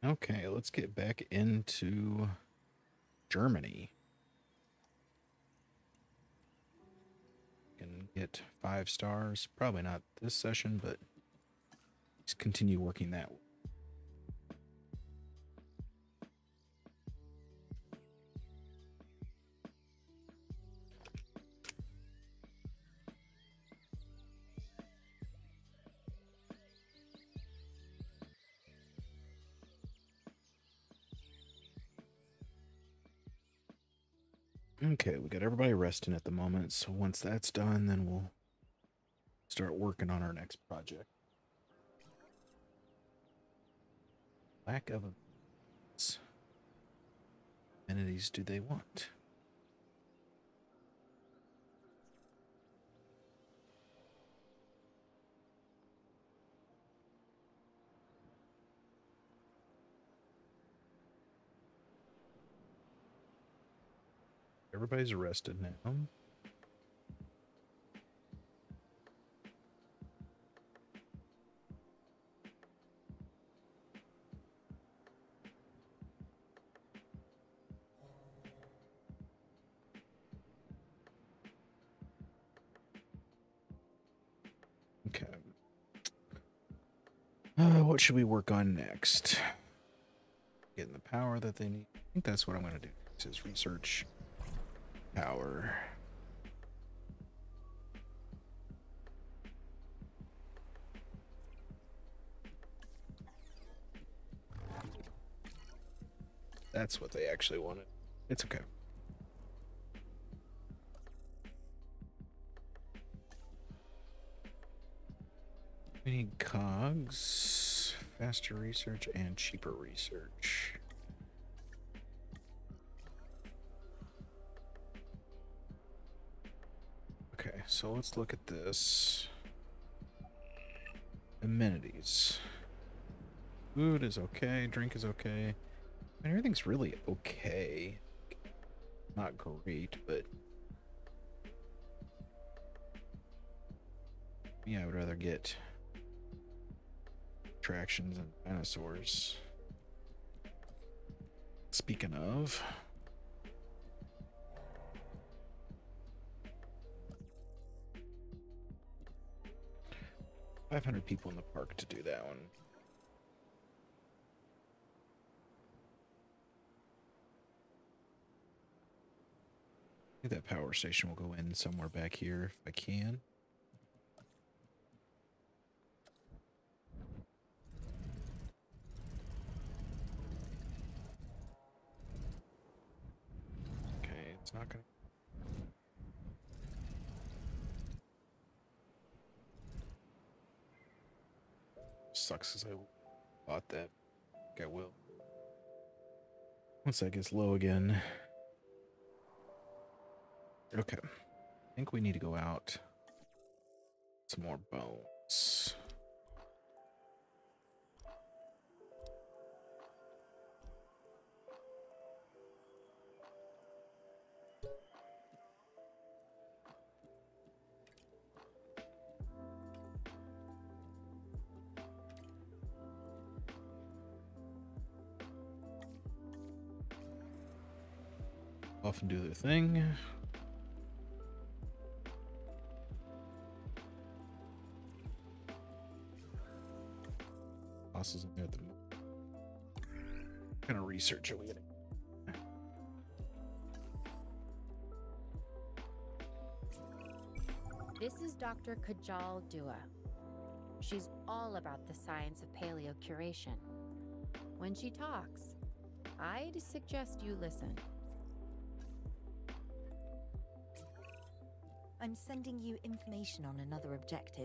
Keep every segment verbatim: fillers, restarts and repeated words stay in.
Okay, let's get back into Germany. Can get five stars. Probably not this session, but let's continue working that. Okay, we got everybody resting at the moment, so once that's done, then we'll start working on our next project. Lack of amenities do they want? Everybody's arrested now. Okay. Uh, what should we work on next? Getting the power that they need. I think that's what I'm going to do. It says research power. That's what they actually wanted. It's okay. We need cogs, faster research, and cheaper research. Okay, so let's look at this. Amenities. Food is okay, drink is okay. I mean, everything's really okay. Not great, but yeah, I would rather get attractions and dinosaurs. Speaking of, five hundred people in the park to do that one. I think that power station will go in somewhere back here if I can. Okay, it's not gonna. Sucks as I bought that. I think I will. Once that gets low again. Okay. I think we need to go out. Some more bones. Off and do their thing. Bosses in there at the moment. What kind of research are we getting? This is Doctor Kajal Dua. She's all about the science of paleocuration. When she talks, I'd suggest you listen. I'm sending you information on another objective.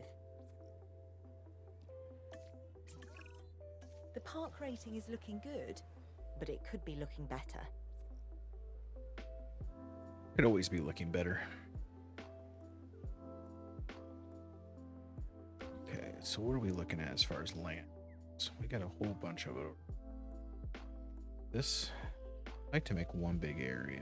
The park rating is looking good, but it could be looking better. Could always be looking better. Okay, so what are we looking at as far as land? So we got a whole bunch of it. This, I'd like to make one big area.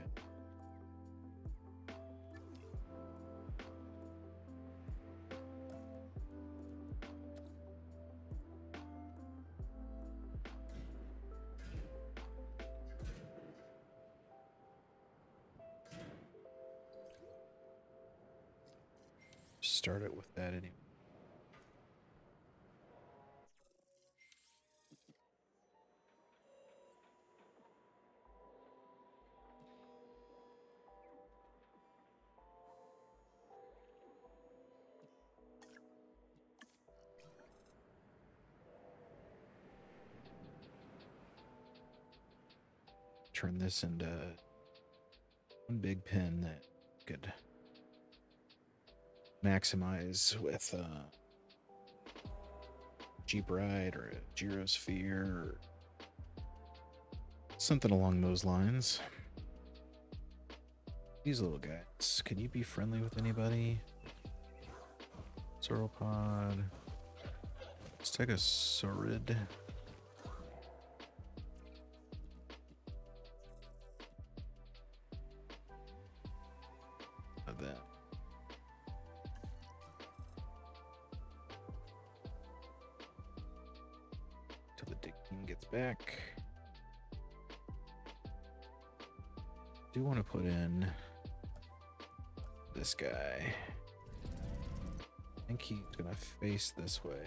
start it with that anyway. Turn this into one big pen that could maximize with uh, Jeep Ride or a Gyrosphere or something along those lines. These little guys, can you be friendly with anybody? Sauropod. Let's take a Saurid. Of that. Till the dig team gets back. Do want to put in this guy. I think he's gonna face this way.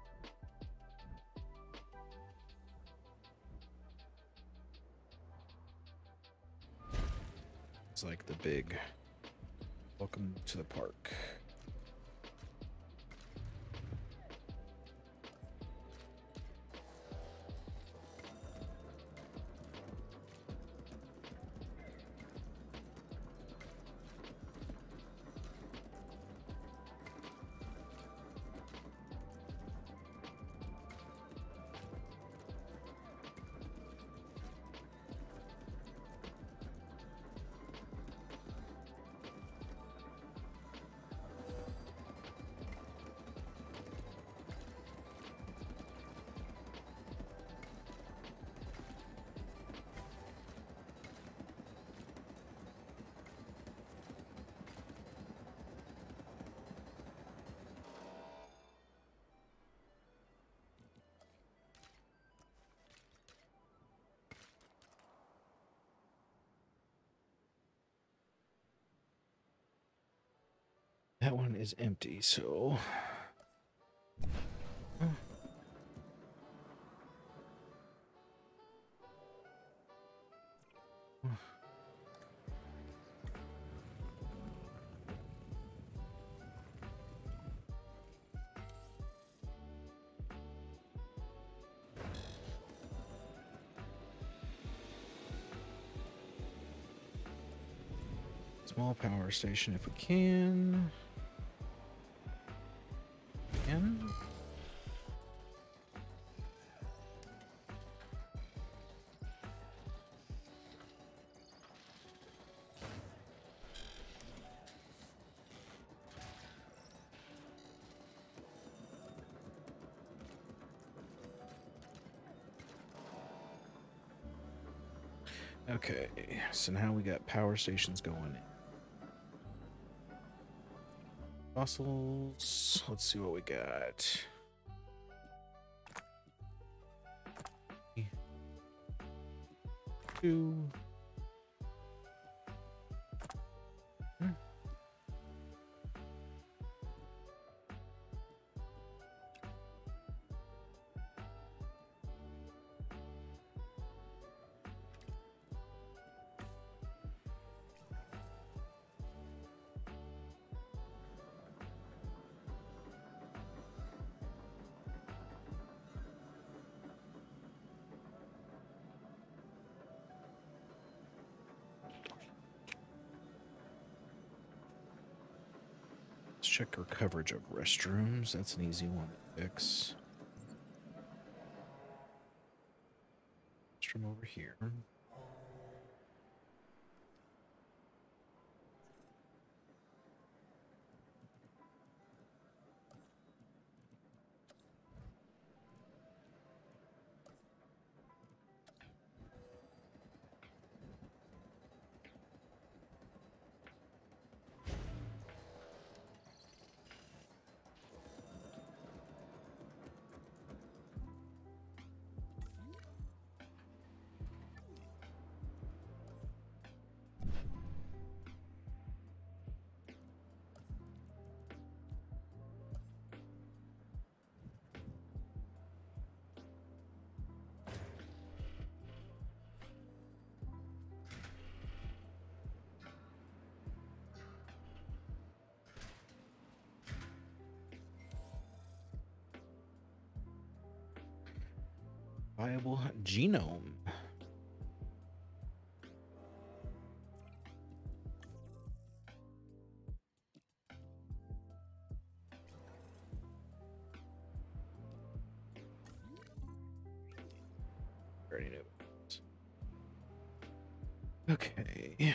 It's like the big welcome to the park. That one is empty, so... Oh. Oh. Small power station if we can. Can. Okay, so now we got power stations going in. Fossils. Let's see what we got. Two. Hmm. Check our coverage of restrooms. That's an easy one to fix. Restroom over here. Viable genome. Already know. Okay.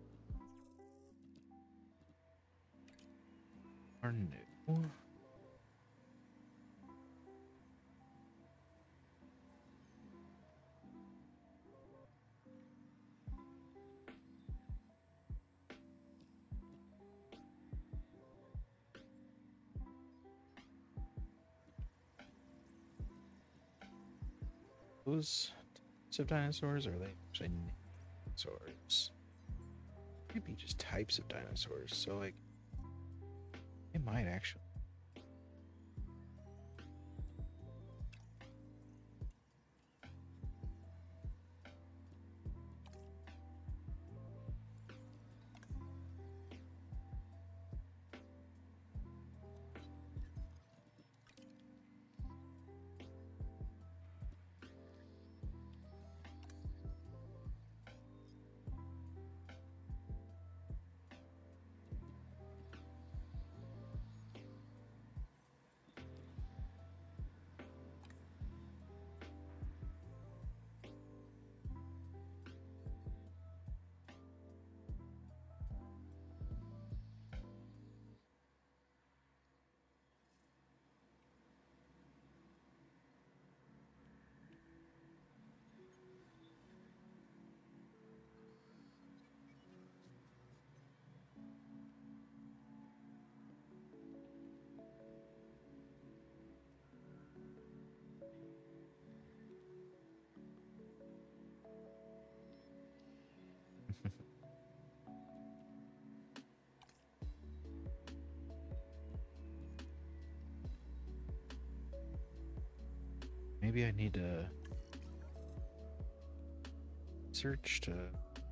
Our new. Those types of dinosaurs, or are they actually dinosaurs? Maybe just types of dinosaurs. So like, it might actually. Maybe I need to search to.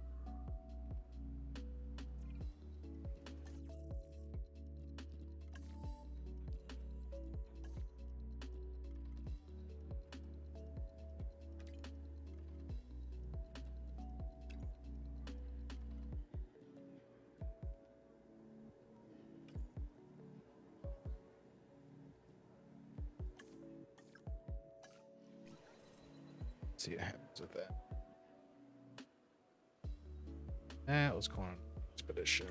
See what happens with that. That was going on expedition.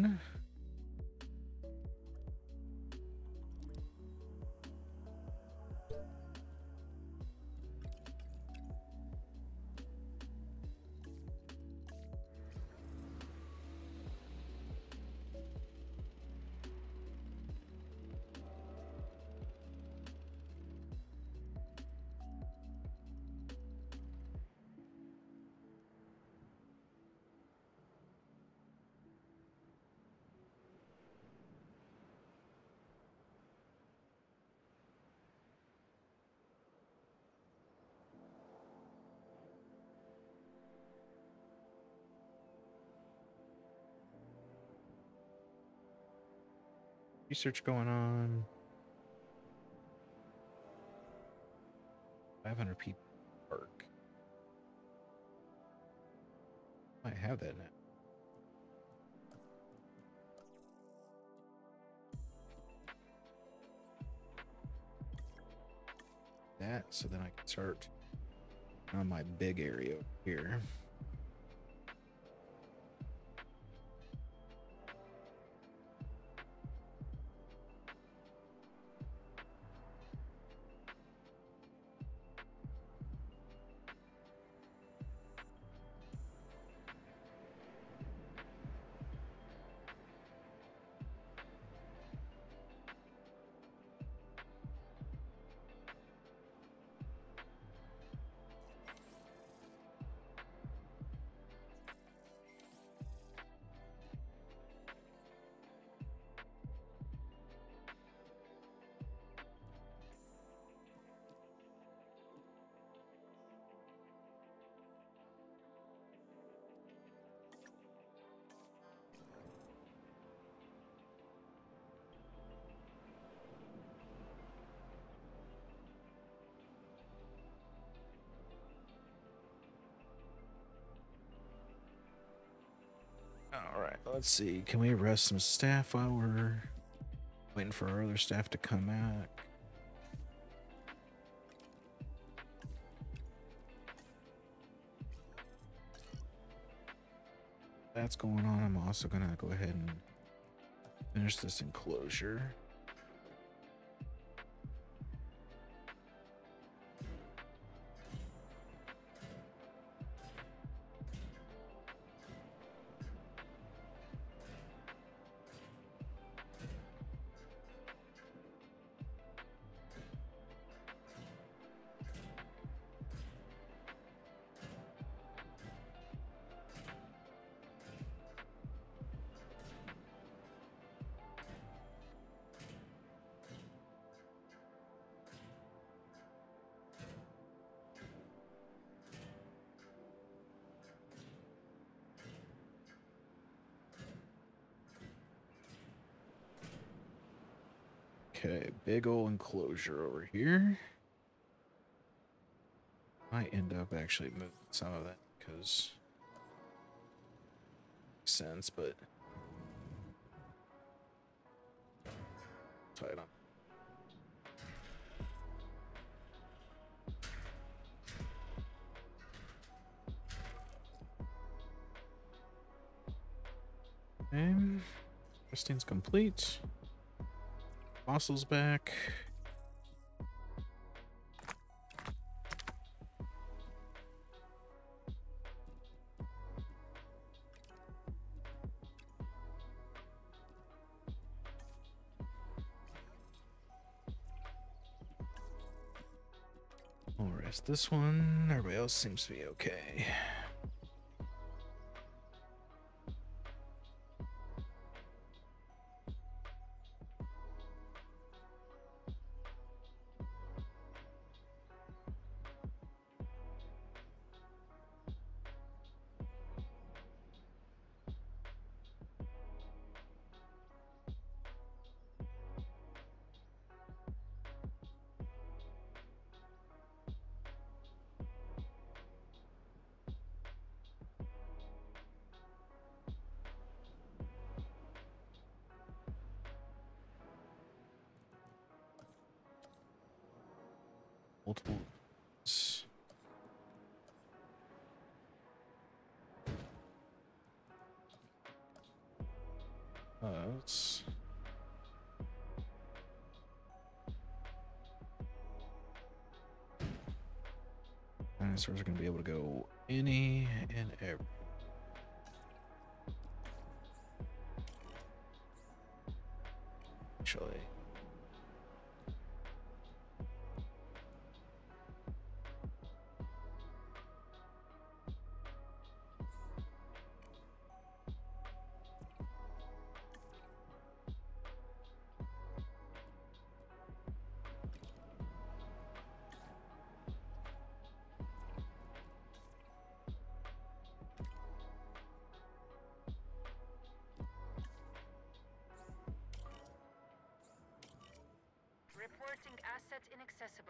Research going on. five hundred people work. Might have that now. That so then I can start on my big area over here. let's see. Can we arrest some staff while we're waiting for our other staff to come out? That's going on. I'm also gonna go ahead and finish this enclosure. Okay, big old enclosure over here. Might end up actually moving some of that because makes sense, but tight on. Okay, testing's complete. Fossils back. We'll rest this one. Everybody else seems to be okay. Multiple. Uh, let's. Dinosaurs are going to be able to go any and every. Actually. Reporting asset inaccessible.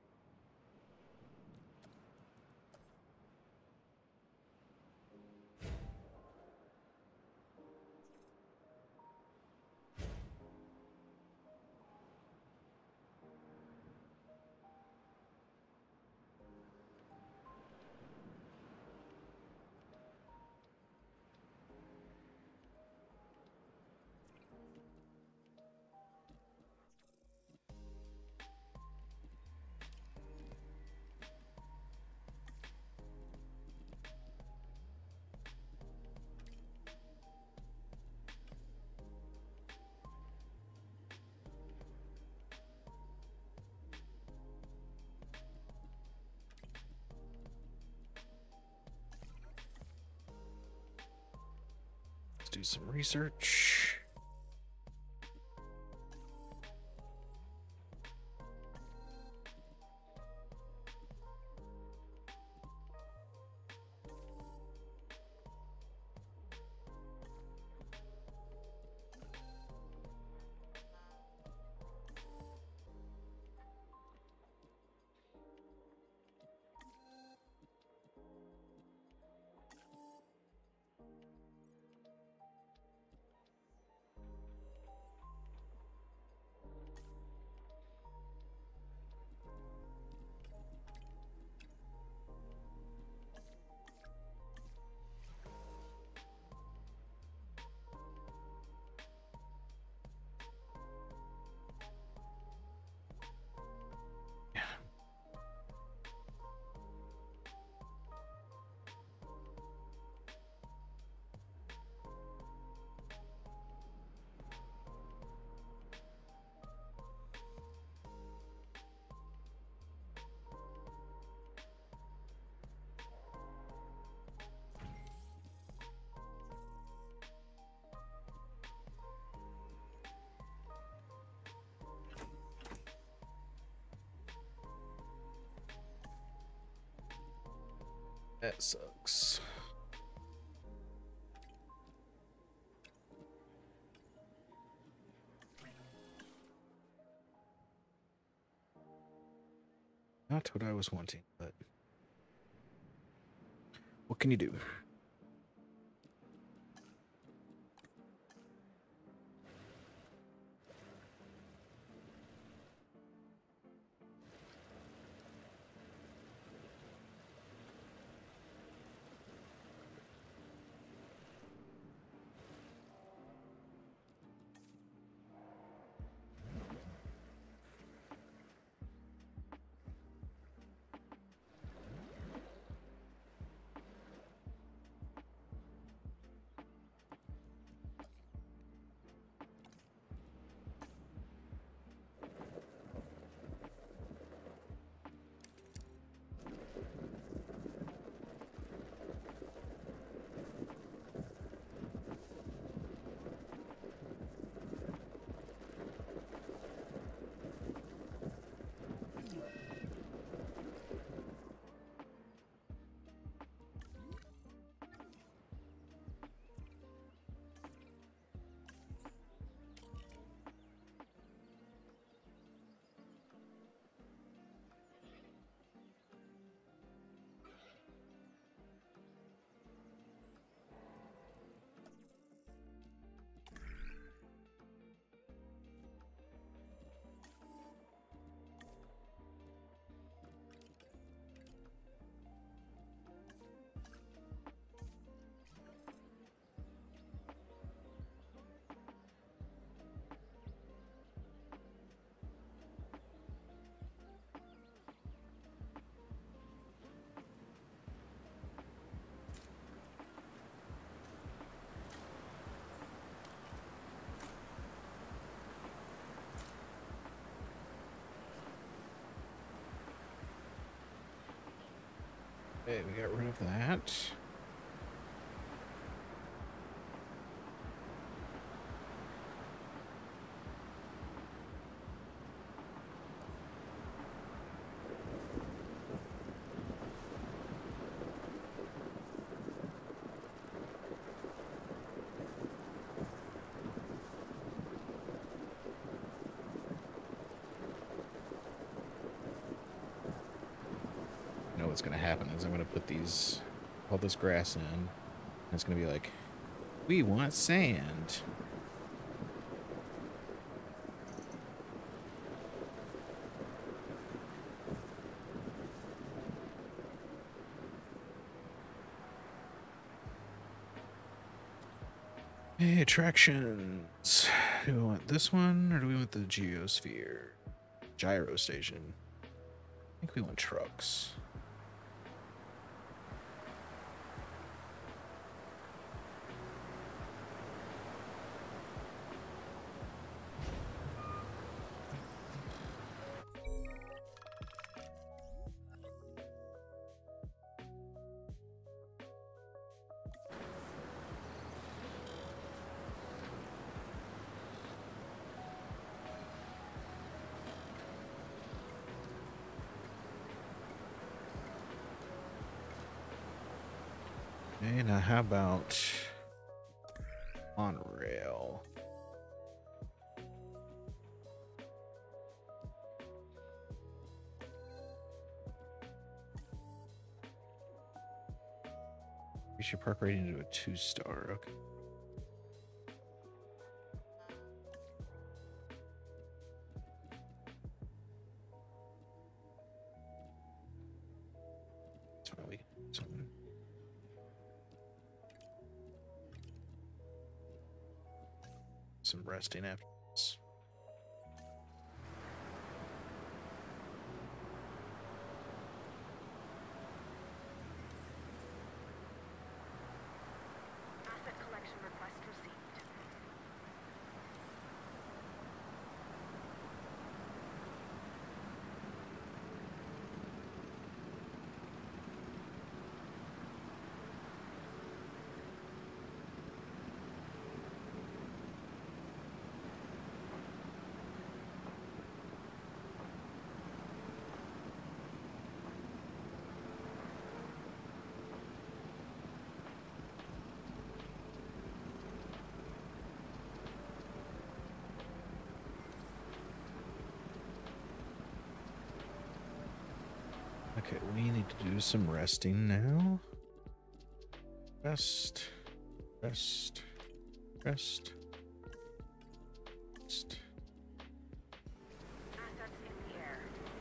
Let's do some research. That sucks. Not what I was wanting, but what can you do? Okay, we got rid of that. You know what's gonna happen is I'm gonna put these all this grass in, and it's gonna be like, we want sand. Hey, attractions. Do we want this one or do we want the geosphere? Gyro station. I think we want trucks. Okay, now how about monorail? We should park right into a two star. Okay. That's why we something. Some resting after this. Asset collection request received. Okay, we need to do some resting now. Rest, rest, rest, rest. Assets in the air.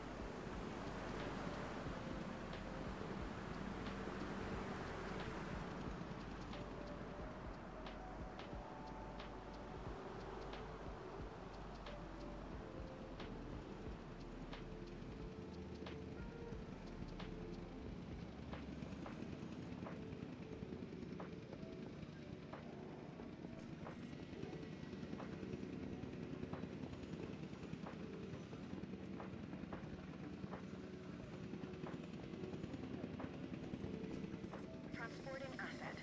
Transporting asset.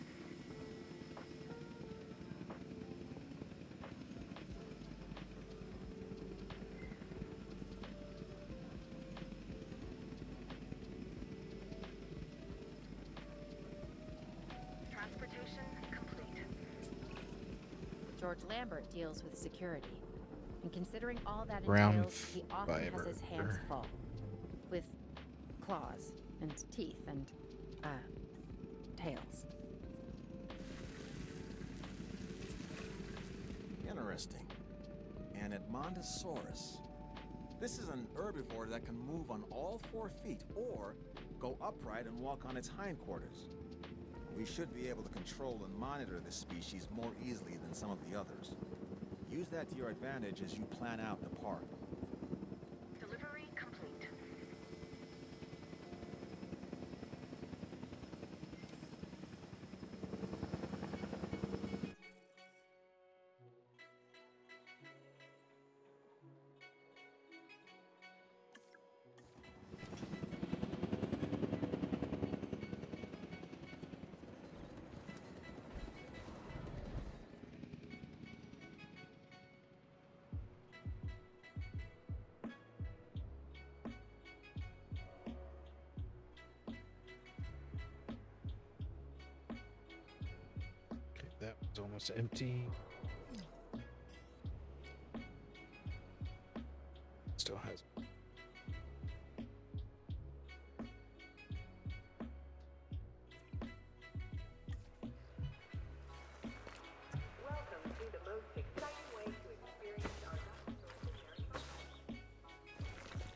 Transportation complete. George Lambert deals with security. And considering all that Brown entails, he often has his hands fiber. full. With claws and teeth and, uh, tails. Interesting. An Edmontosaurus. This is an herbivore that can move on all four feet or go upright and walk on its hindquarters. We should be able to control and monitor this species more easily than some of the others. Use that to your advantage as you plan out the park. Delivery complete. Okay, that was almost empty. Still has. Welcome to the most exciting way to experience our dinosaur evolutionary process.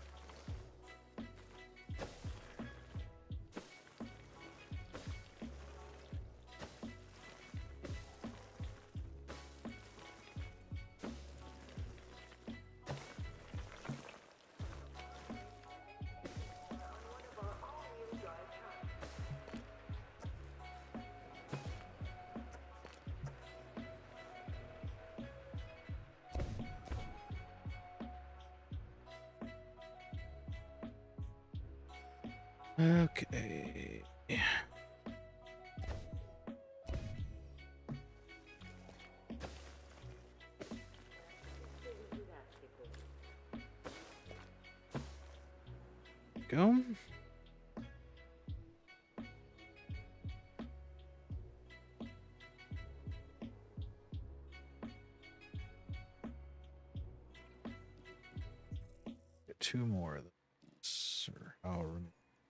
On one of our all-wheel drive trucks. Okay. Go. Get two more of this, or however many.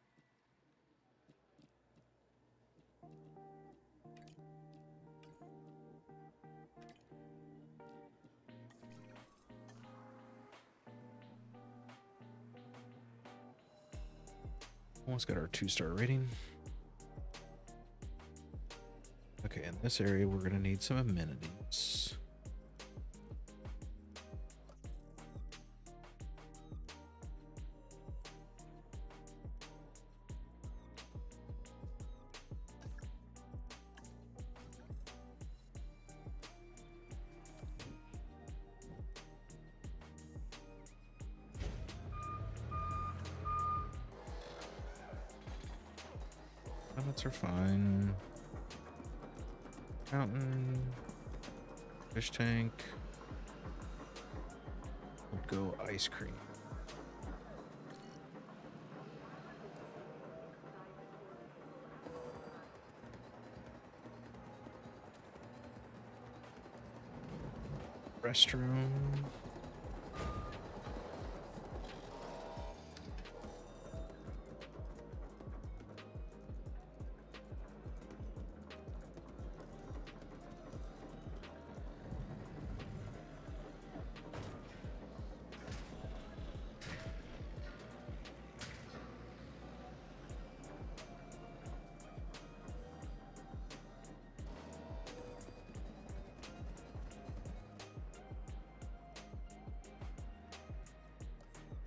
Almost got our two-star rating. Okay, in this area, we're gonna need some amenities. Helmets are fine. Fountain. Fish tank. We'll go ice cream. Restroom.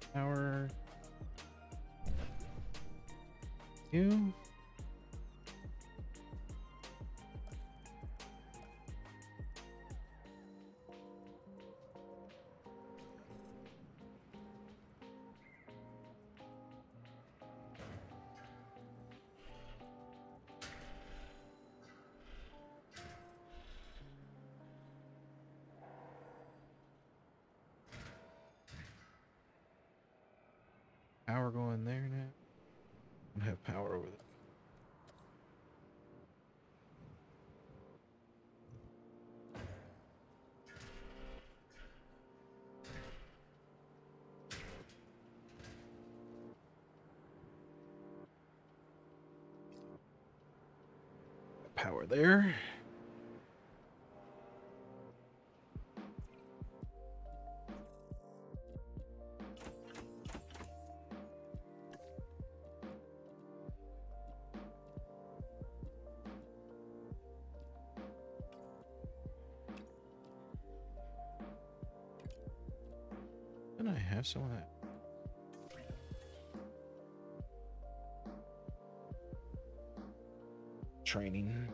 Power. You. Power going there now. I don't have power over there. Power there. Didn't I have some of that? Training.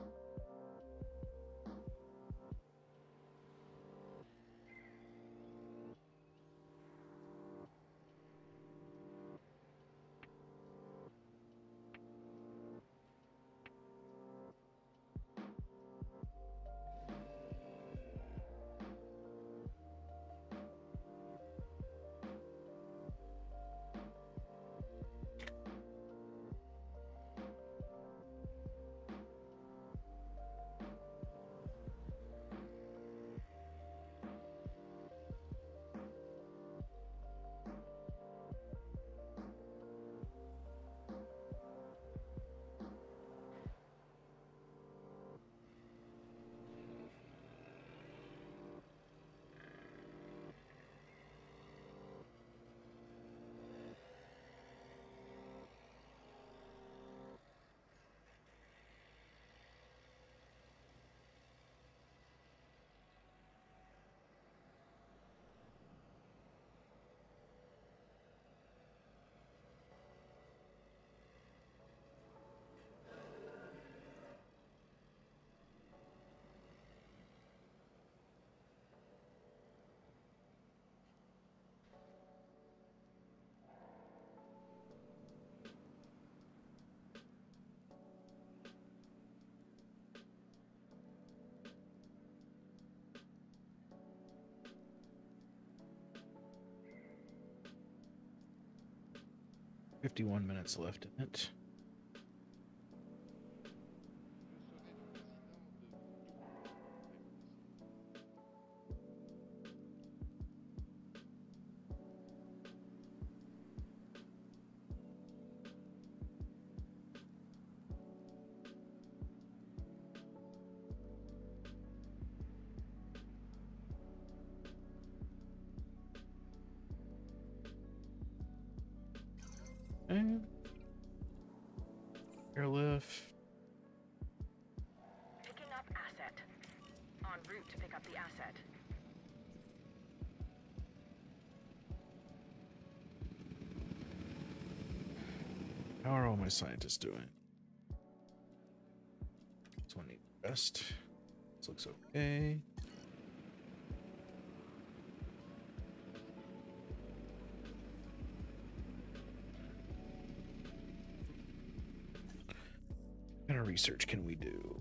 fifty-one minutes left in it. And airlift. Picking up asset. En route to pick up the asset. How are all my scientists doing? This one needs rest. This looks okay. What kind of research can we do?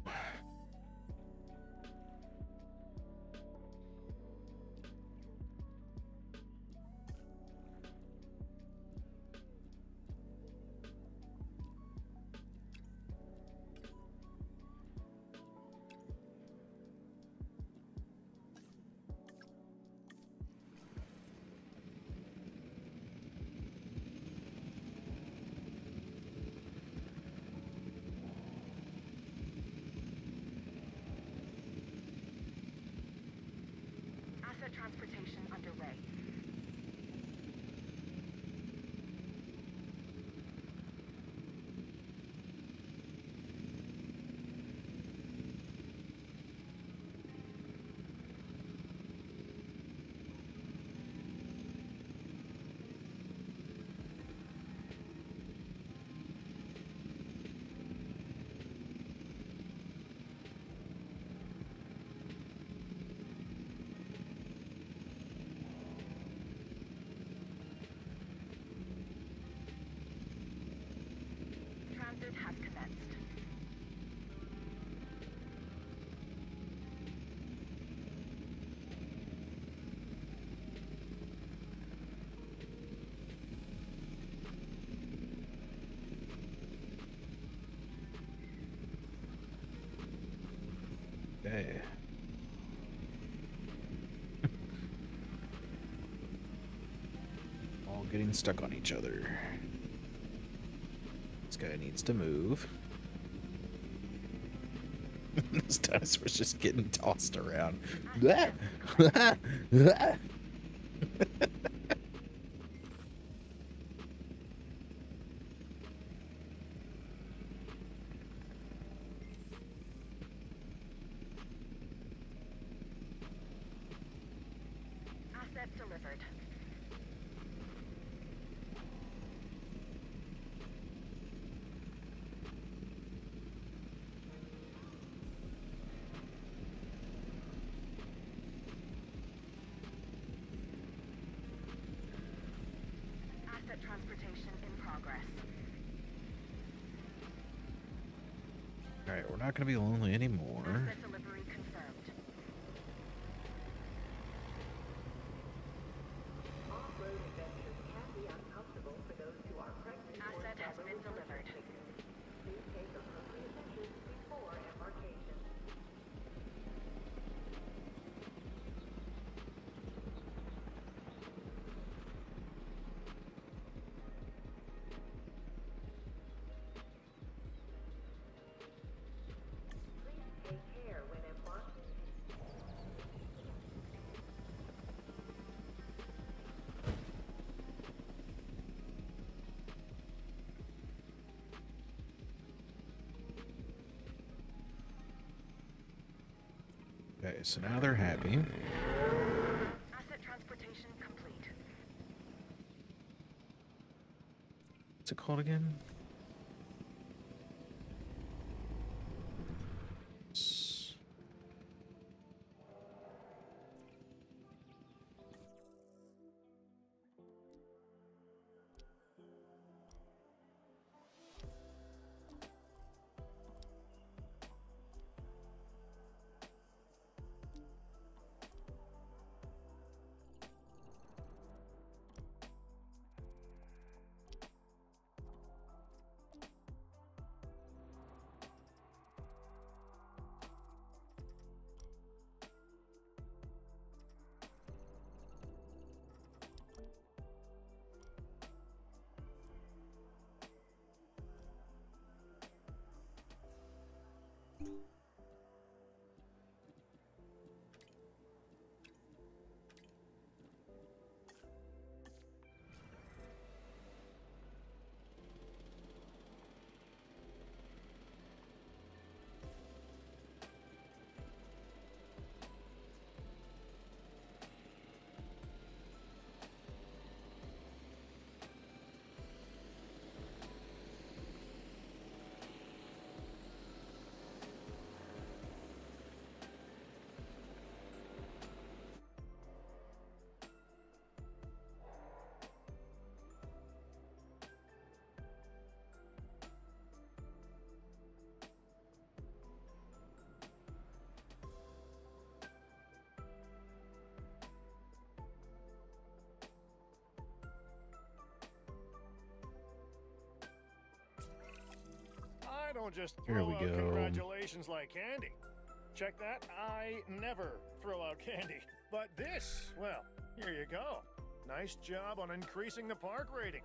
Asset transportation underway. has commenced. Okay. All getting stuck on each other. This guy needs to move. This dinosaur's just getting tossed around. Asset delivered. Asset transportation in progress. Alright, we're not gonna be lonely anymore. Asset delivery confirmed. Off-road adventures can be uncomfortable for those who are pregnant. Asset has been delivered. Please take appropriate measures before embarkation. Please take care when embarking. Okay, so now they're happy. Asset transportation complete. What's it called again? S- I don't just Here throw we out go. congratulations like candy. Check that. I never throw out candy. But this, well, here you go. Nice job on increasing the park rating.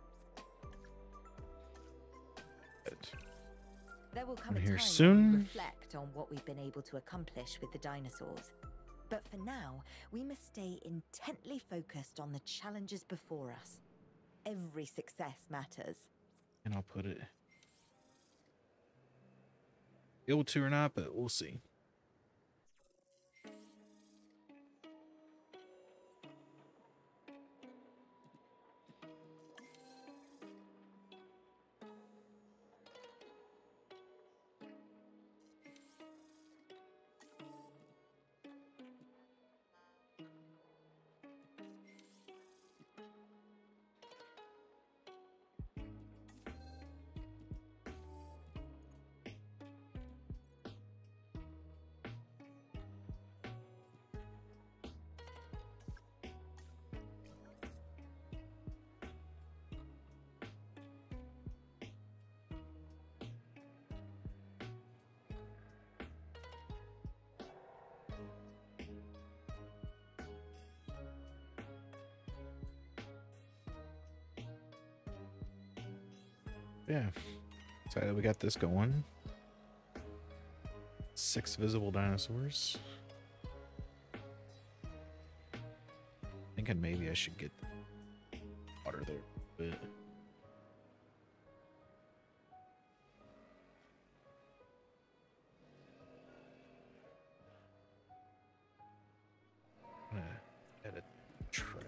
There will come I'm a here time soon. when we reflect on what we've been able to accomplish with the dinosaurs. But for now, we must stay intently focused on the challenges before us. Every success matters. And I'll put it able to or not, but we'll see. Yeah. Excited we got this going. Six visible dinosaurs. Thinking maybe I should get water there a bit. I'm gonna edit the track.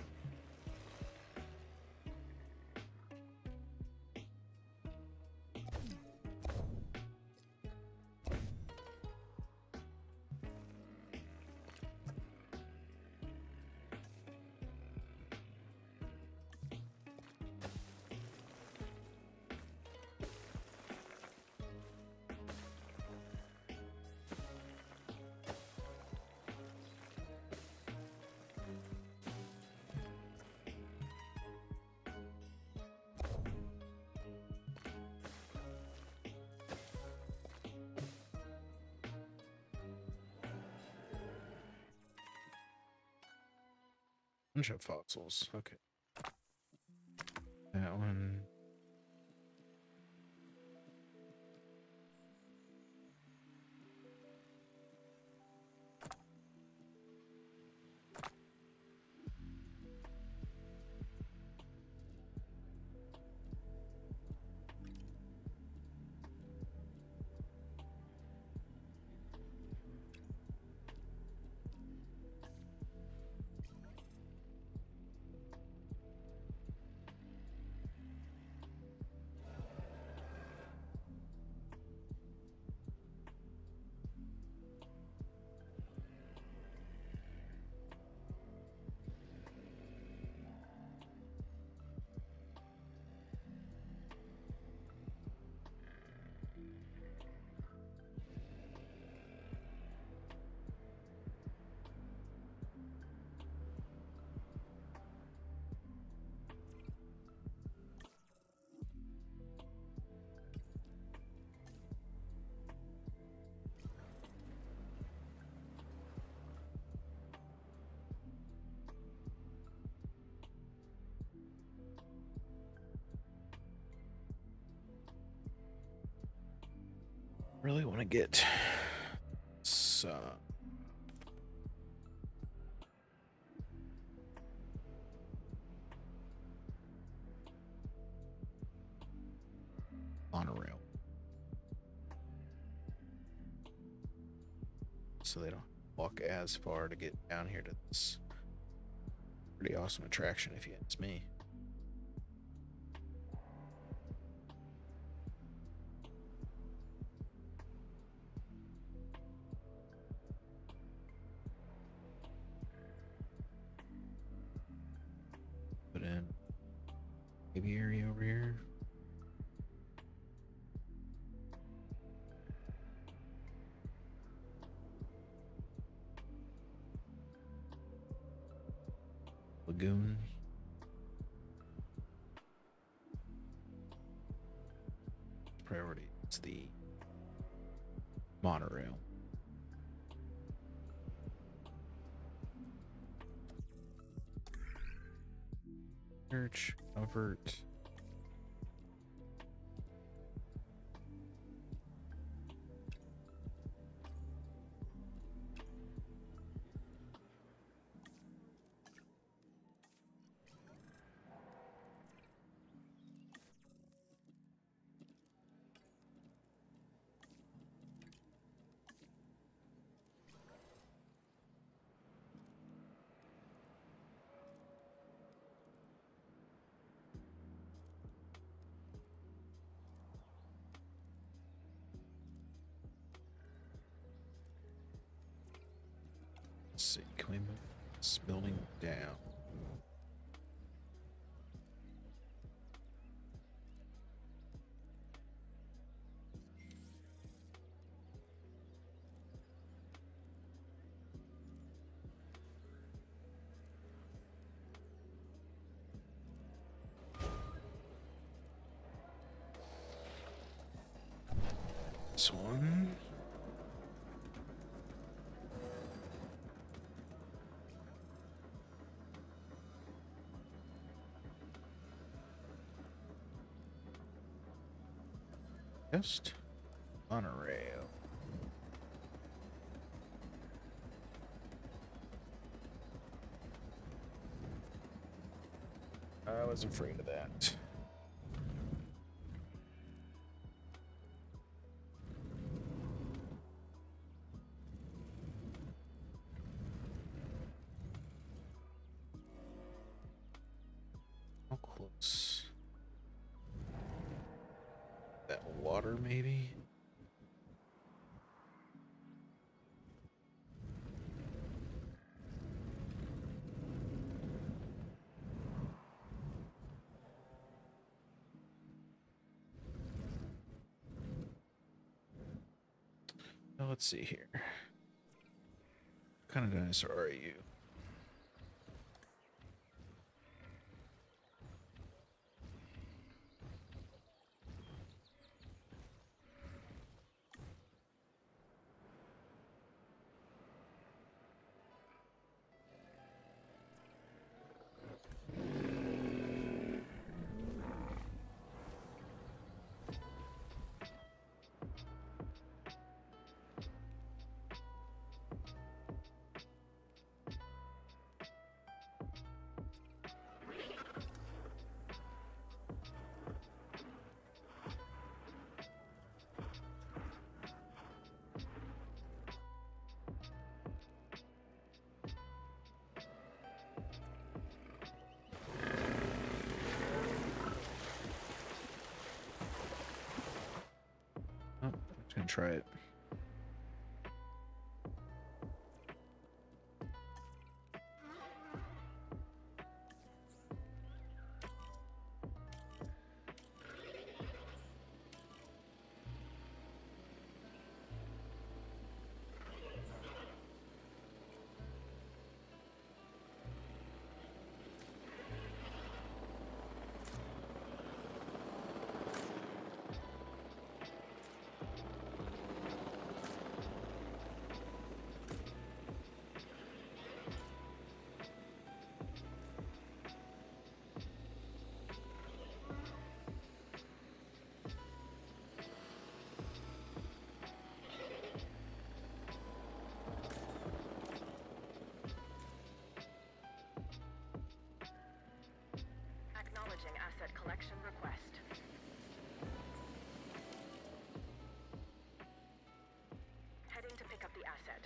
Bunch of fossils. Okay. That one. Really want to get some monorail so they don't walk as far to get down here to this pretty awesome attraction, if you ask me. Put in maybe area over here. Lagoon. Priority is the monorail. Search, convert. Let's see, can we move this building down? This one. West. Monorail. I was afraid of that. How close? That water, maybe? Now let's see here. What kind of dinosaur are you? Oh, I'm just gonna try it. Acknowledging asset collection request. Heading to pick up the asset.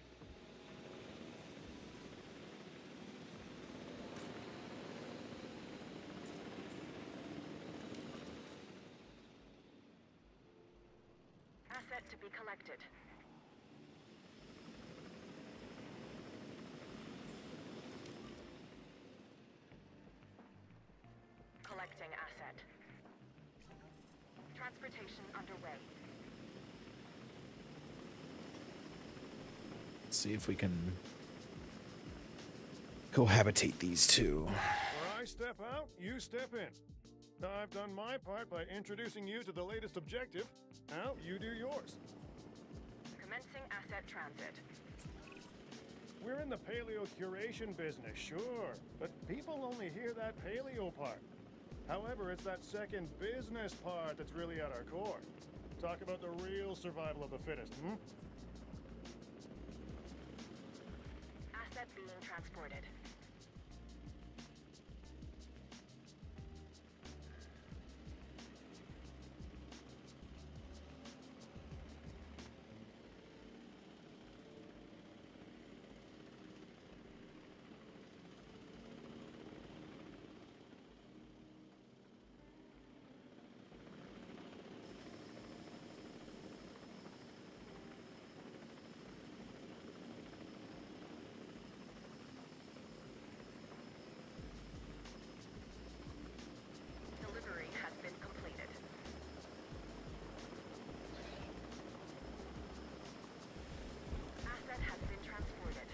Asset to be collected. Collecting asset. Transportation underway. Let's see if we can cohabitate these two. Where I step out, you step in. I've done my part by introducing you to the latest objective. Now you do yours. Commencing asset transit. We're in the paleo curation business, sure, but people only hear that paleo part. However, it's that second business part that's really at our core. Talk about the real survival of the fittest, hmm? Asset being transported. Delivery has been completed. Asset has been transported.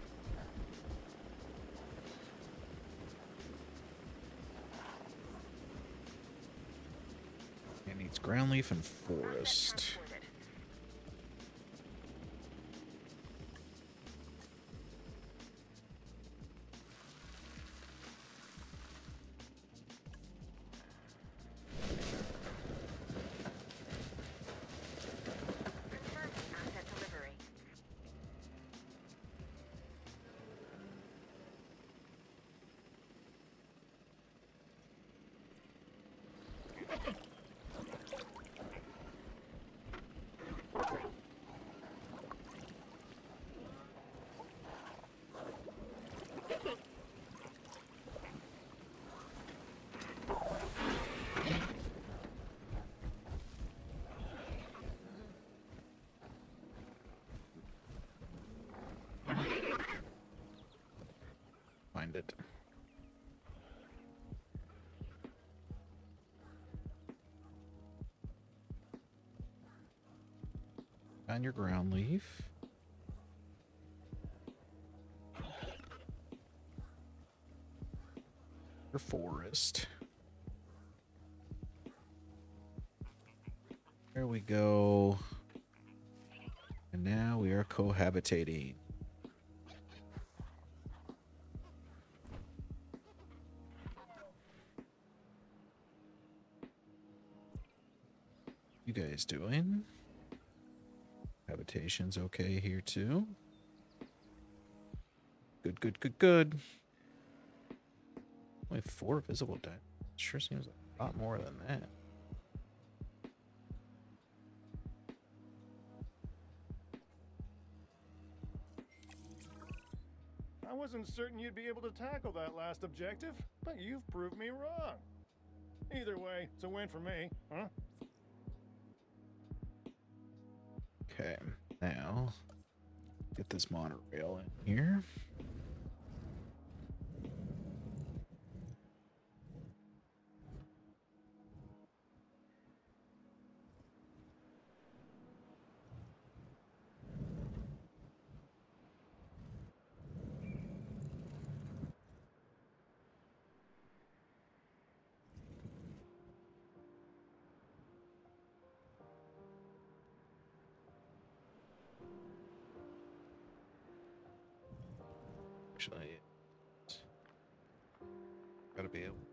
It needs ground leaf and Asset forest. transported. Find your ground leaf. Your forest. There we go. And now we are cohabitating. You guys doing? Habitation's okay here too. Good, good, good, good. Only four visible diamonds. Sure seems like a lot more than that. I wasn't certain you'd be able to tackle that last objective, but you've proved me wrong. Either way, it's a win for me, huh? Okay, now get this monorail in here. Actually, gotta be able.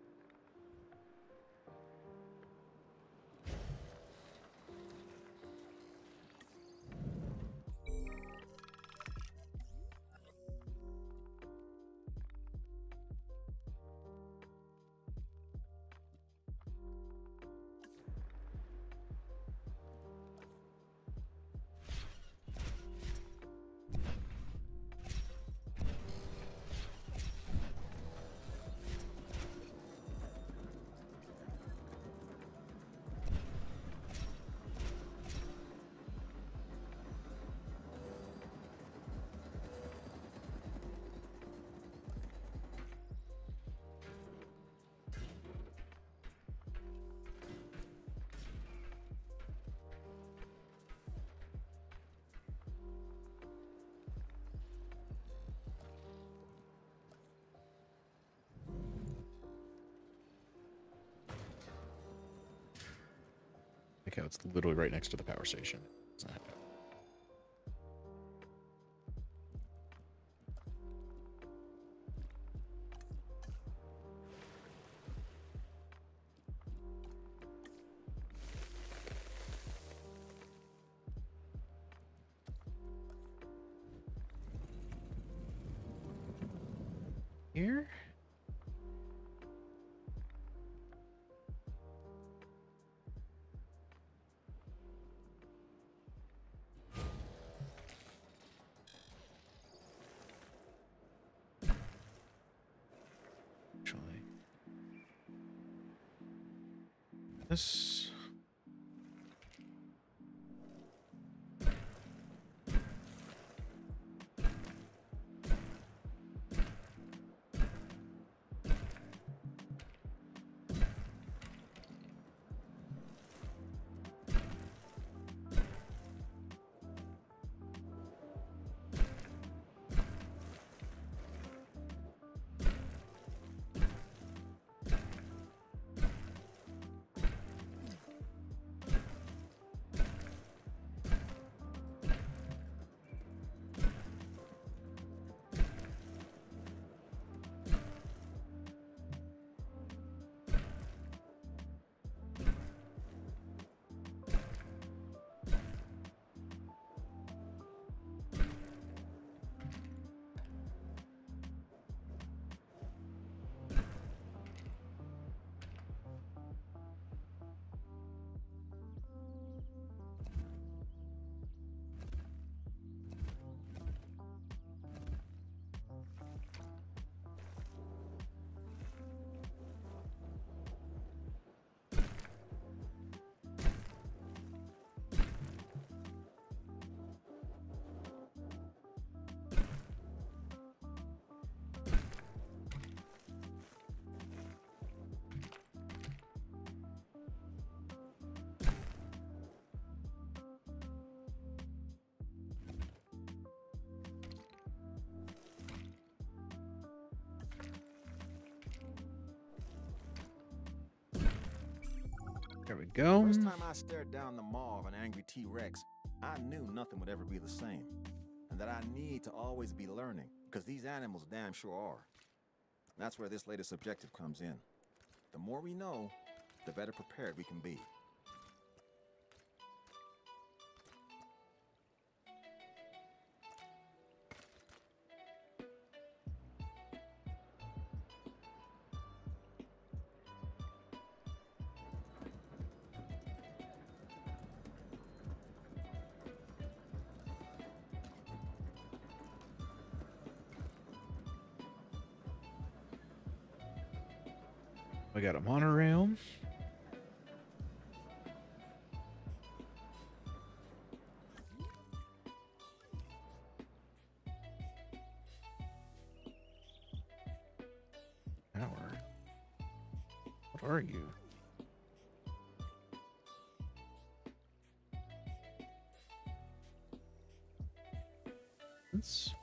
Like how it's literally right next to the power station. It's not happening. Here? Actually, this. There we go. First time I stared down the maw of an angry T-Rex, I knew nothing would ever be the same. And that I need to always be learning, because these animals damn sure are. That's where this latest objective comes in. The more we know, the better prepared we can be. We got a monorail. Tower. What are you? It's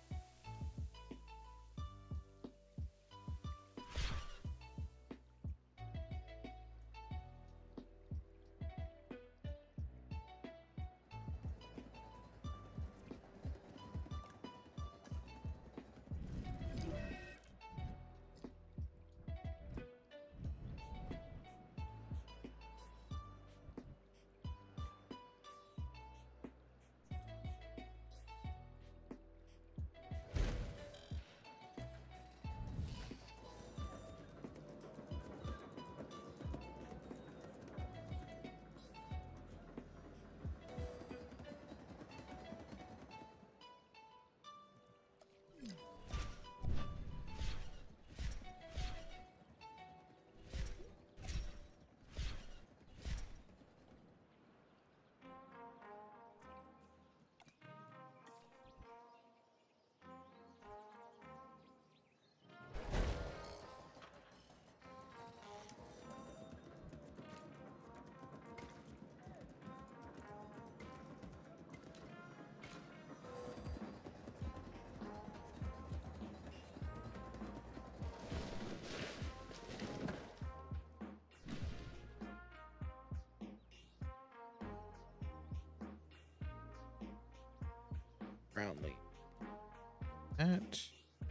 roundly. That.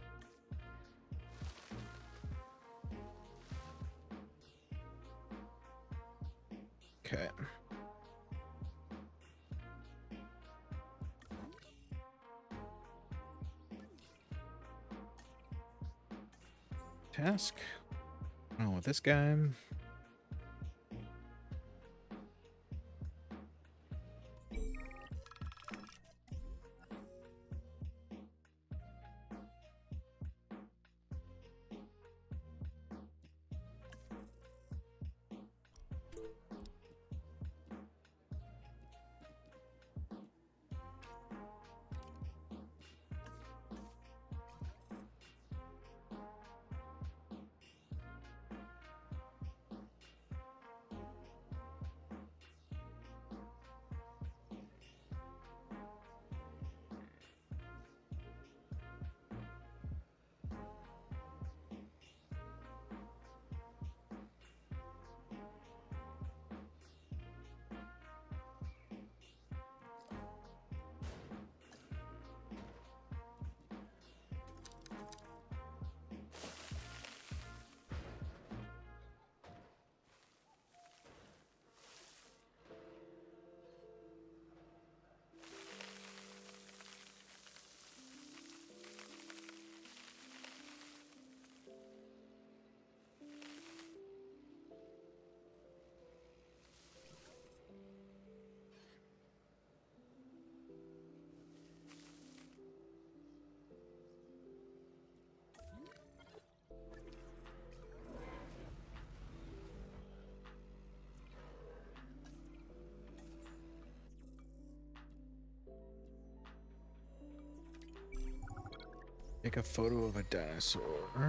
Okay. Task. Oh, with this guy. Take a photo of a dinosaur.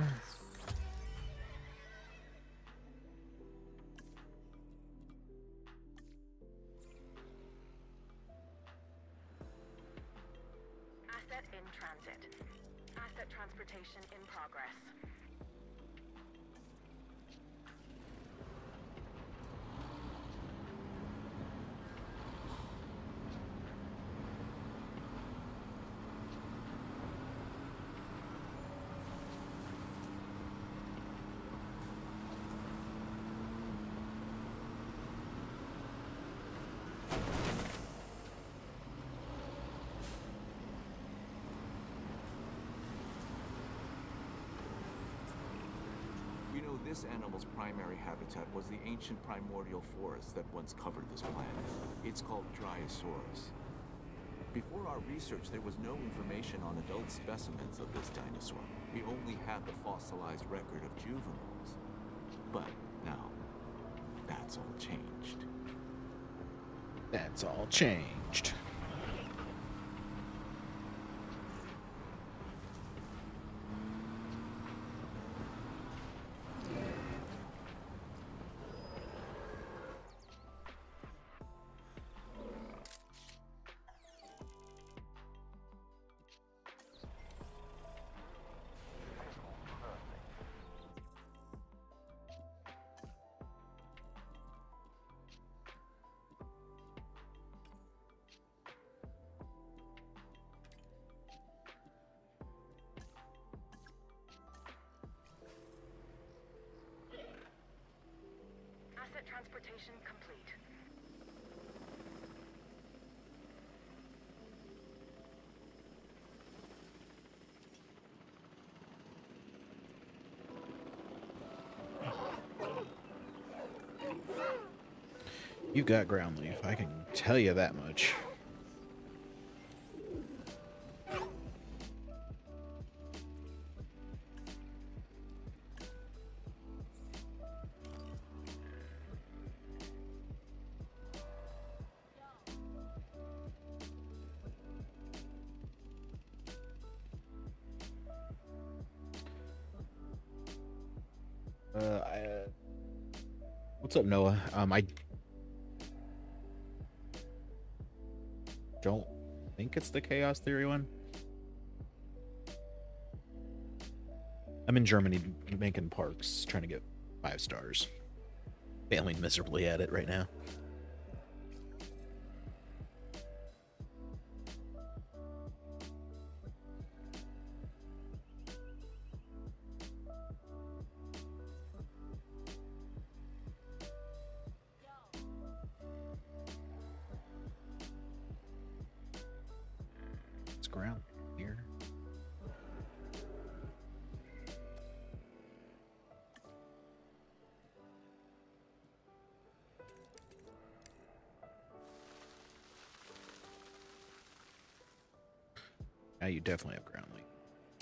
Asset in transit. Asset transportation in progress. This animal's primary habitat was the ancient primordial forest that once covered this planet. It's called Dryosaurus. Before our research, there was no information on adult specimens of this dinosaur. We only had the fossilized record of juveniles. But now, that's all changed. That's all changed. Asset transportation complete. You got ground leaf, I can tell you that much. Uh, I, uh, what's up, Noah? Um, I don't think it's the Chaos Theory one. I'm in Germany making parks, trying to get five stars. Failing miserably at it right now. It's ground here. Now you definitely have ground leaf.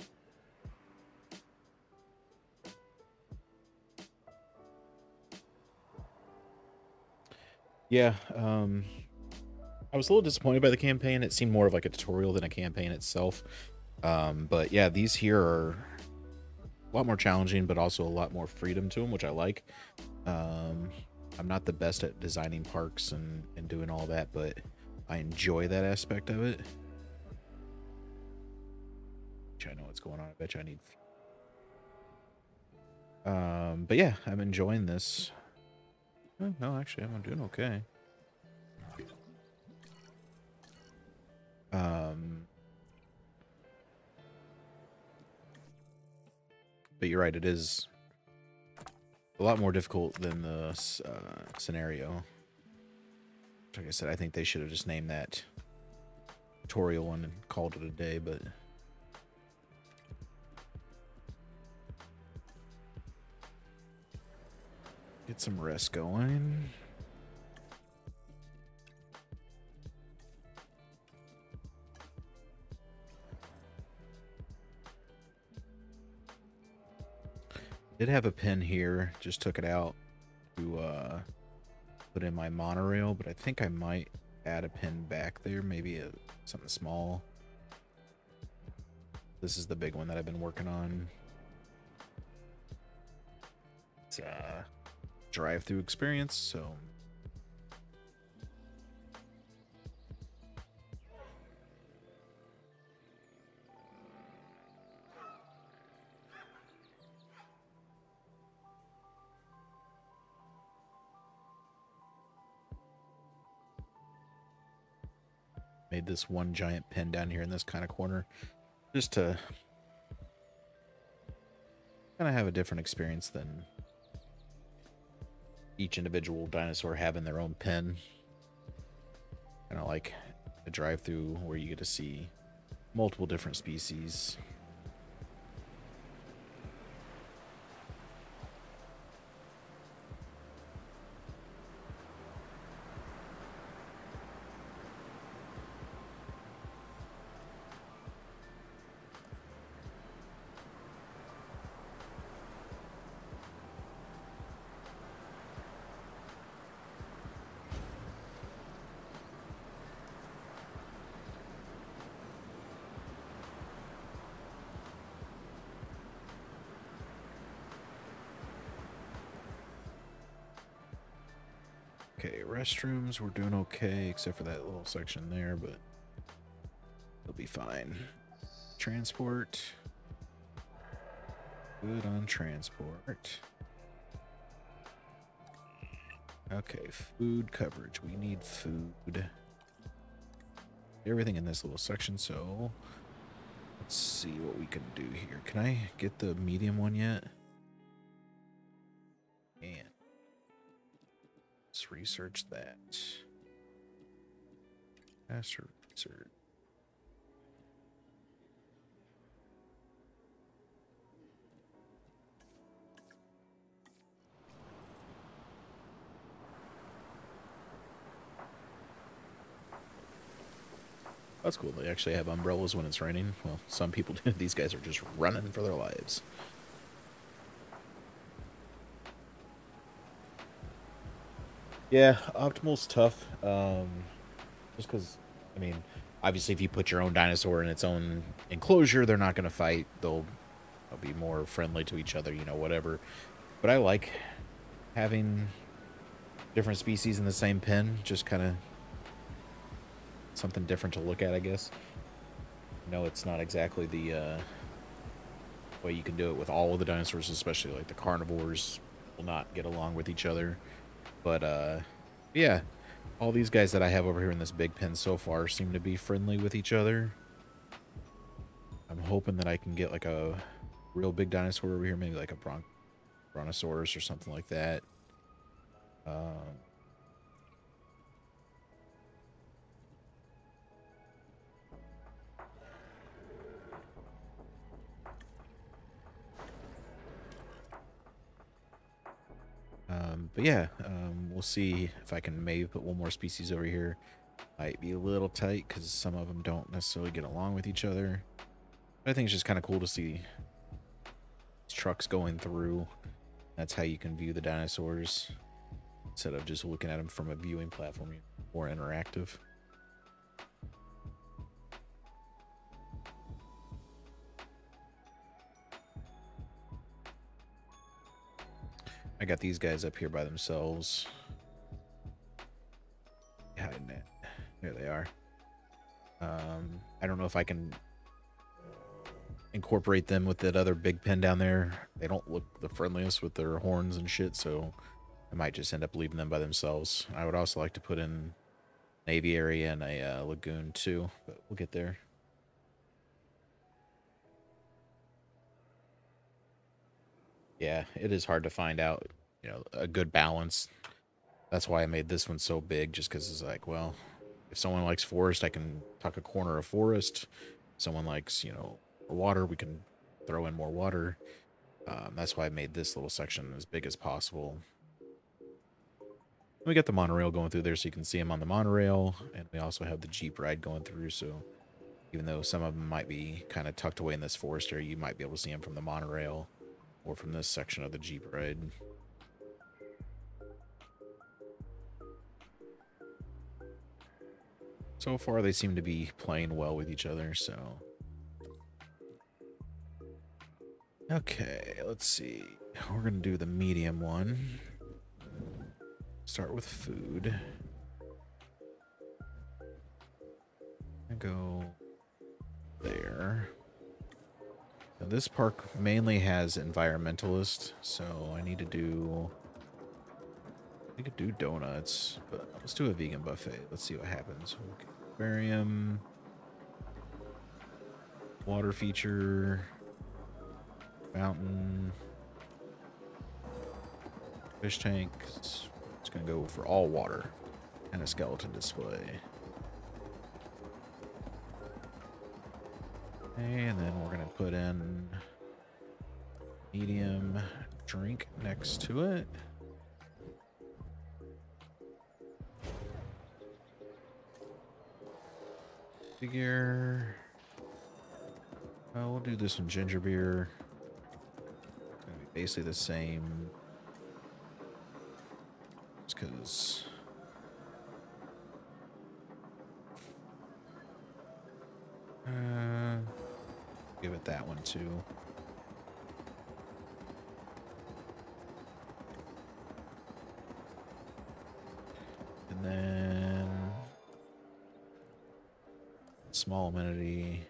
Yeah, um, I was a little disappointed by the campaign. It seemed more of like a tutorial than a campaign itself. Um, but yeah, these here are a lot more challenging, but also a lot more freedom to them, which I like. Um, I'm not the best at designing parks and, and doing all that, but I enjoy that aspect of it. I know what's going on. I bet you I need. Um, but yeah, I'm enjoying this. Oh, no, actually, I'm doing okay. Um, but you're right. It is a lot more difficult than the uh, scenario. Like I said, I think they should have just named that tutorial one and called it a day. But get some rest going. Did have a pin here, just took it out to uh, put in my monorail, but I think I might add a pin back there, maybe a, something small. This is the big one that I've been working on. It's uh drive-through experience, so made this one giant pin down here in this kind of corner just to kind of have a different experience than each individual dinosaur having their own pen. Kind of like a drive-through where you get to see multiple different species. Okay, restrooms, we're doing okay, except for that little section there, but it'll be fine. Transport. Good on transport. Okay, food coverage. We need food. Everything in this little section, so let's see what we can do here. Can I get the medium one yet? And let's research that. Faster research. That's cool. They actually have umbrellas when it's raining. Well, some people do. These guys are just running for their lives. Yeah, optimal's tough. Um, just because, I mean, obviously if you put your own dinosaur in its own enclosure, they're not going to fight. They'll, they'll be more friendly to each other, you know, whatever. But I like having different species in the same pen. Just kind of something different to look at, I guess. No, it's not exactly the uh, way you can do it with all of the dinosaurs, especially like the carnivores will not get along with each other. But uh, yeah, all these guys that I have over here in this big pen so far seem to be friendly with each other. I'm hoping that I can get like a real big dinosaur over here, maybe like a bron brontosaurus or something like that. Um, Um, but yeah, um, we'll see if I can maybe put one more species over here. Might be a little tight because some of them don't necessarily get along with each other. But I think it's just kind of cool to see trucks going through. That's how you can view the dinosaurs instead of just looking at them from a viewing platform. More interactive. I got these guys up here by themselves. Hiding it. There they are. Um, I don't know if I can incorporate them with that other big pen down there. They don't look the friendliest with their horns and shit, so I might just end up leaving them by themselves. I would also like to put in an aviary and a uh, lagoon too, but we'll get there. Yeah, it is hard to find out, you know, a good balance. That's why I made this one so big, just because it's like, well, if someone likes forest, I can tuck a corner of forest. If someone likes, you know, water, we can throw in more water. Um, that's why I made this little section as big as possible. We got the monorail going through there so you can see them on the monorail, and we also have the Jeep ride going through, so even though some of them might be kind of tucked away in this forest area, you might be able to see them from the monorail or from this section of the Jeep ride. So far, they seem to be playing well with each other, so... Okay, let's see. We're going to do the medium one. Start with food. I go there. Now, this park mainly has environmentalists, so I need to do... I could do donuts, but let's do a vegan buffet. Let's see what happens. Okay. Aquarium. Water feature. Fountain. Fish tank. It's, it's going to go for all water. And a skeleton display. And then we're going to put in medium drink next to it. Figure. Uh, we'll do this one ginger beer. It's gonna be basically the same. Just because. Uh, give it that one too. Small amenity.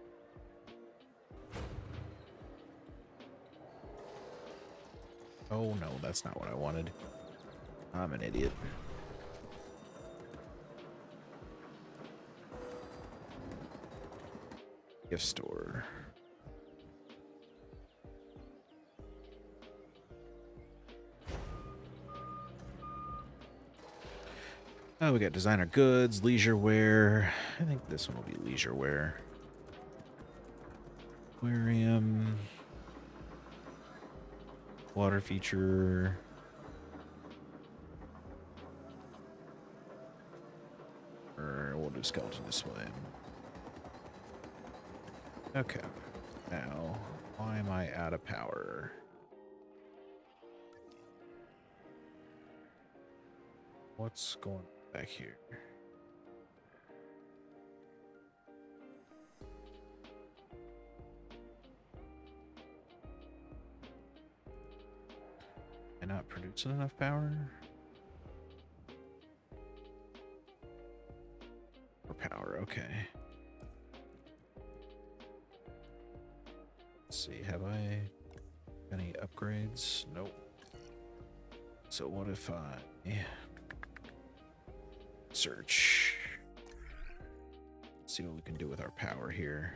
Oh no, that's not what I wanted. I'm an idiot. Gift store. Oh, we got designer goods, leisure wear. I think this one will be leisure wear. Aquarium. Water feature. Or we'll do skeleton display. Okay. Now, why am I out of power? What's going on back here? Am I not producing enough power? For power, okay. Let's see, have I any upgrades? Nope. So what if I yeah. Search? Let's see what we can do with our power here.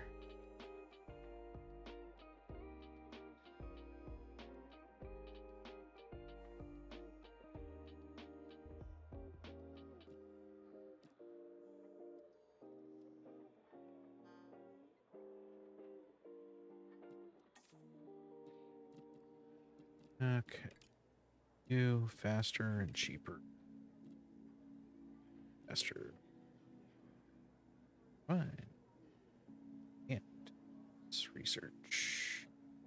Okay. You faster and cheaper. Faster. Fine. And let's research.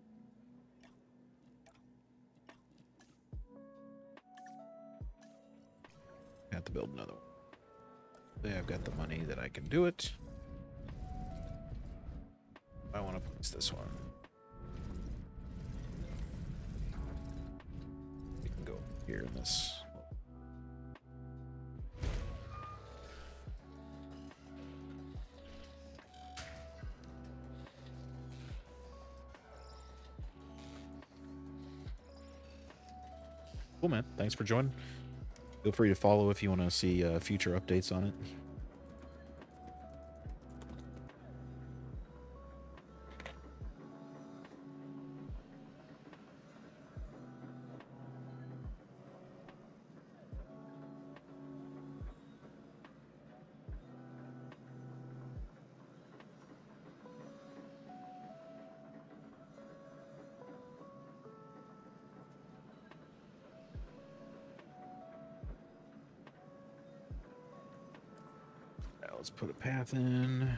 Have to build another one. Say I've got the money that I can do it. I want to place this one. We can go here in this. Cool, man. Thanks for joining. Feel free to follow if you want to see uh, future updates on it. Let's put a path in.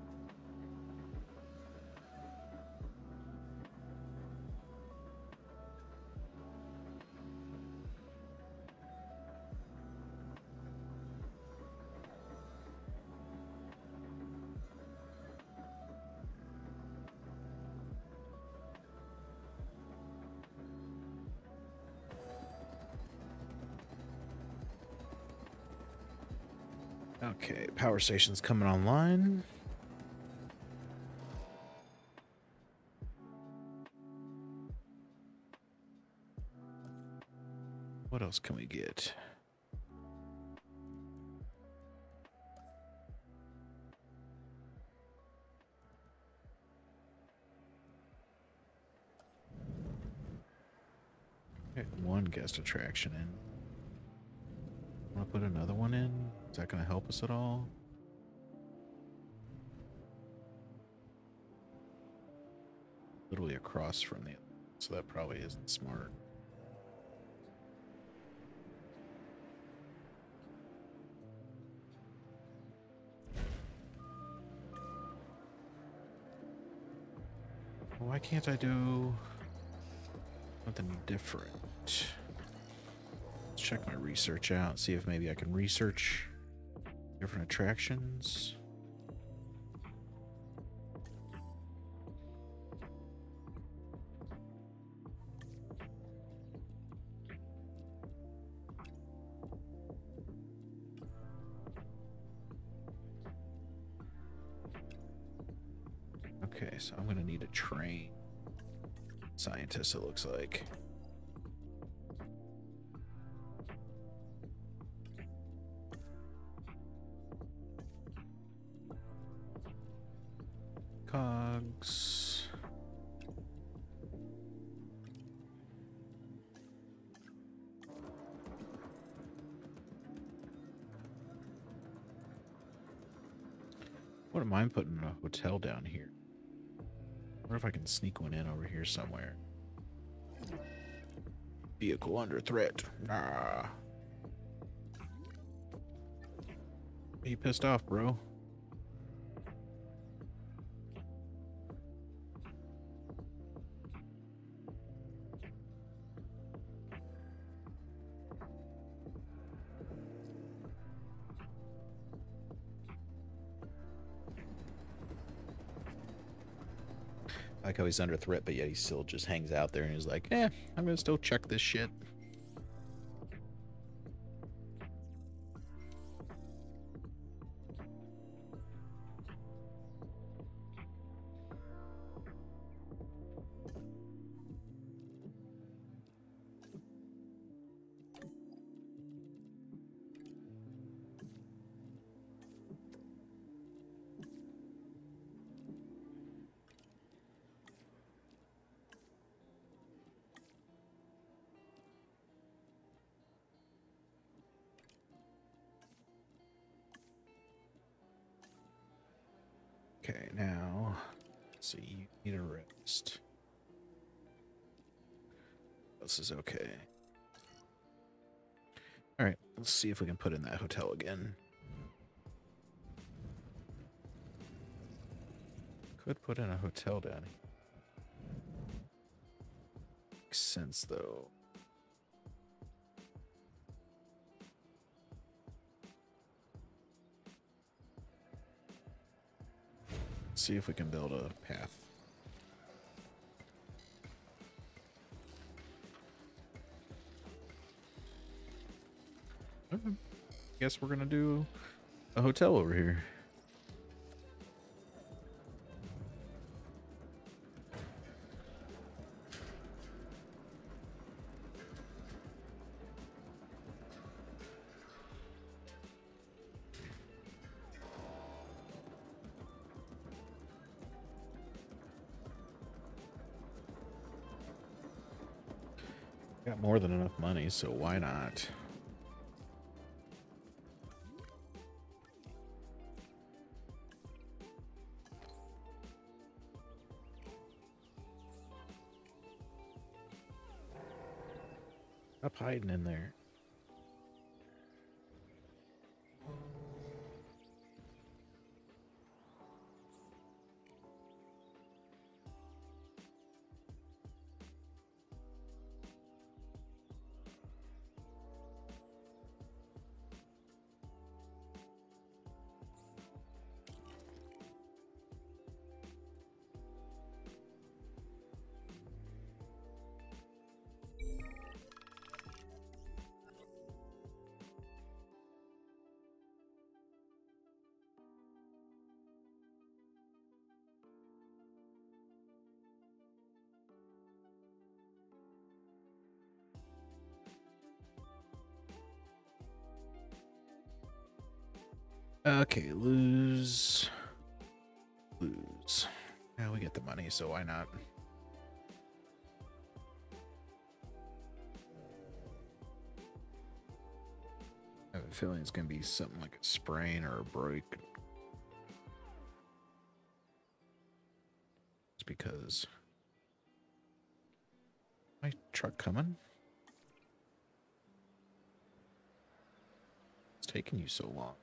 Okay, power station's coming online. What else can we get? Get one guest attraction in. Want to put another one in? Is that going to help us at all? Literally across from the, so that probably isn't smart. Why can't I do something different? Let's check my research out, see if maybe I can research different attractions. Okay, so I'm gonna need to train scientists, it looks like. Cogs. Wouldn't mind putting a hotel down here. I wonder if I can sneak one in over here somewhere. Vehicle under threat. Nah. Are you pissed off, bro? I like how he's under threat, but yet he still just hangs out there and he's like, eh, I'm gonna still check this shit. Okay, now, let's see, you need a rest. This is okay. All right, let's see if we can put in that hotel again. Could put in a hotel down here. Makes sense, though. See if we can build a path. Okay. Guess we're gonna do a hotel over here. Got more than enough money, so why not? Stop hiding in there. Okay, lose. Lose. Yeah, we get the money, so why not? I have a feeling it's going to be something like a sprain or a break. It's because... My truck coming? It's taking you so long.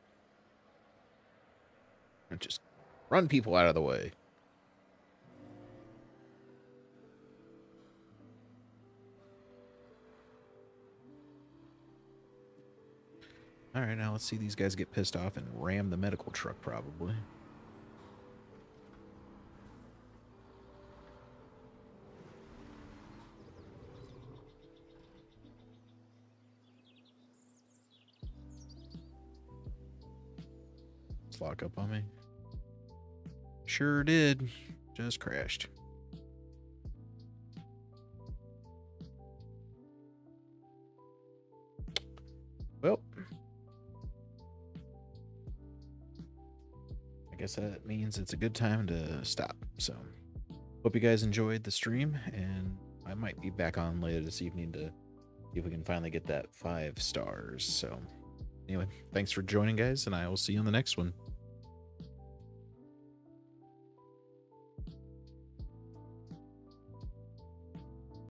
Just run people out of the way. All right, now let's see these guys get pissed off and ram the medical truck, probably. Let's lock up on me. Sure did. Just crashed. Well, I guess that means it's a good time to stop. So, hope you guys enjoyed the stream, and I might be back on later this evening to see if we can finally get that five stars. So, anyway, thanks for joining, guys, and I will see you on the next one.